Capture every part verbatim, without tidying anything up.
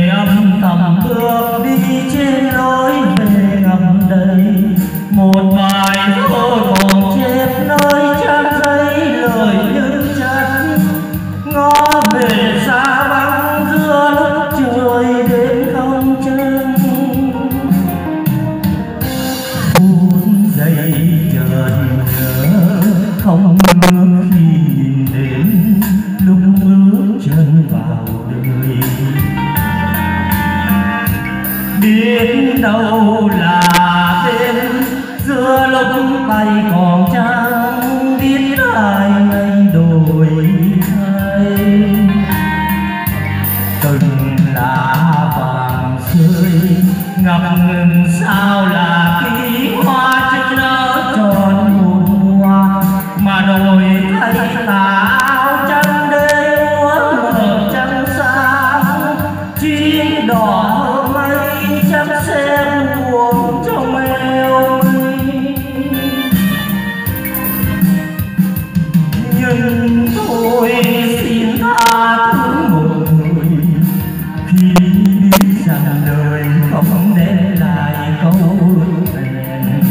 người âm thầm bước đi trên lối về ngầm đầy một bài thơ còn chép nơi trang giấy lời như chất ngó về xa băng giữa lúc trời đêm không chân phút giây chợt nhớ không ngờ khi nhìn đến lúc bước chân vào đời biết đâu là bên giữa lúc tay còn trắng biết ai ngày đổi thay từng lá vàng rơi ngập ngừng sao là khi hoa chưa nở tròn một mùa mà đổi thay tà áo trắng đêm muốn mở trăng sáng chim đỏ mây chắp xe buồn trong eo nhưng tôi xin tha thứ một người khi biết rằng đời không để lại câu hẹn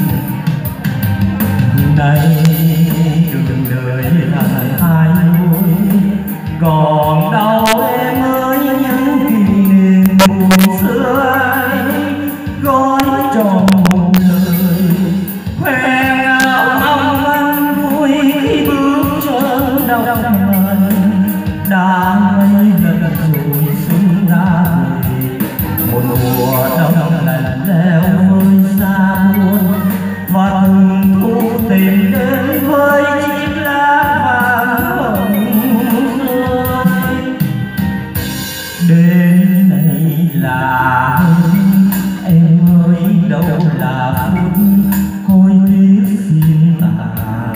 này đường đời thành hai lối còn đâu em ơi những kỷ niệm buồn xưa ấy gói tròn một lời khoe ngao mong manh vui khi bước chân đau buồn đã mấy lần rồi xuân đã về một mùa đông lạnh lẽo hơi xa buồn và từng thu tìm đến với chiếc lá vàng hồng rơi đến đây là em ơi đâu là phút hối tiếc xin tà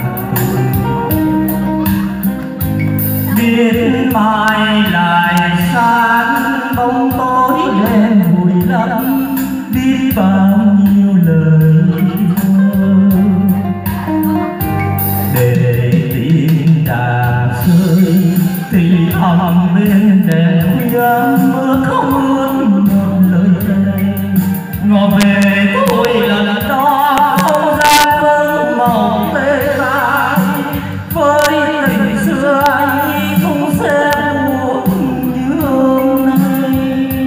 biết mai lại sáng bóng tối đen vùi lấp biết bao nhiêu lời thơ để tim đàn rơi thì thầm bên đèn khuya mưa không ướt một lời thề ngỏ về tôi lần đó không gian vắng màu tê tái với tình xưa anh không sẽ buồn như hôm nay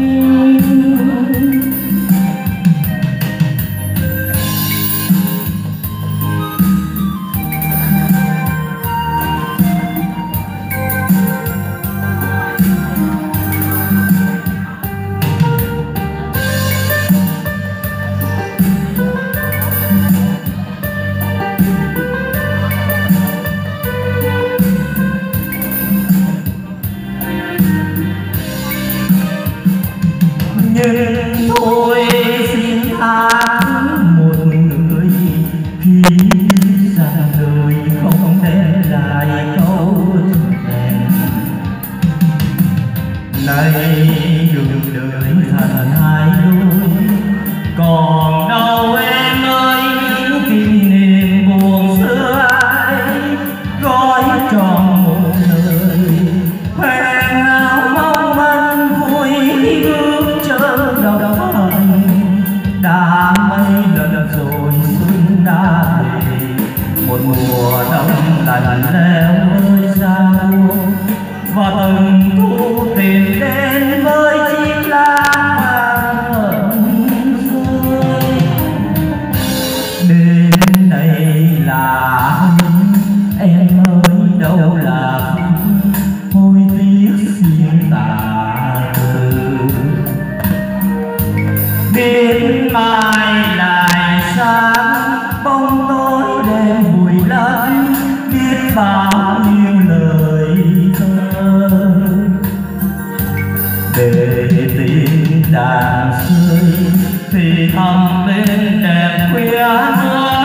nhưng tôi xin tha thứ một người khi biết rằng đời không để lại câu hẹn này đường đời thành hai lối còn đâu em ơi những kỷ niệm buồn xưa ấy gói tròn một lời khoe ngao mong manh vui khi bước chân đầu hành đã mấy lần rồi xuân đã về một mùa đông lạnh lẽo hơi xa buồn và từng thu tìm đến với chiếc lá vàng rơi đến đây là em ơi đâu là hối tiếc xin tà từ biết mai lại sáng bóng tối đêm vùi lấp biết bao nhiêu lời thơ để tim đàn rơi thì thầm bên đèn khuya